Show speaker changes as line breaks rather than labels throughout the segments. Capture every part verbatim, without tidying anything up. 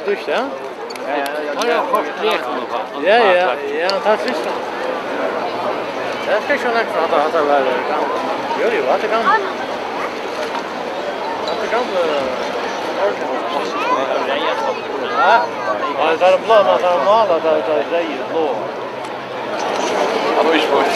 douche, hè?
Ja, ja, gastleert nog.
Ja, ja, ja, dat is het. Dat is schon extra, dat had hij wel. Jullie, wat kan? Wat kan? Ja, maar dat is een blauw, maar dat is normaal, dat is rijden, blauw.
Hallo, is goed.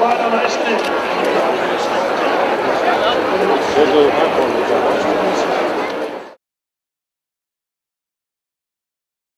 Zo, zo,